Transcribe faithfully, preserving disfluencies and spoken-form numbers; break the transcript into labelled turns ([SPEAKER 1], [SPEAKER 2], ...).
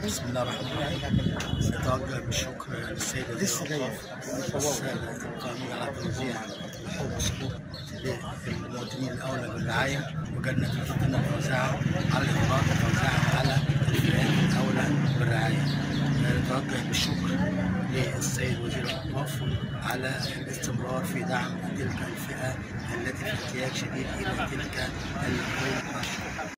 [SPEAKER 1] بسم الله الرحمن الرحيم. نتوجه بالشكر للسيد وزير الأوقاف والسادة القائمين على توزيع حقوق السقوط للمواطنين الأولى بالرعاية، وجدنا تقديم توزيعها على الإجراءات وتوزيعها على الفئات الأولى بالرعاية. نتوجه بالشكر للسيد وزير الأوقاف على الاستمرار في دعم تلك الفئة التي في احتياج شديد إلى تلك الحقوق.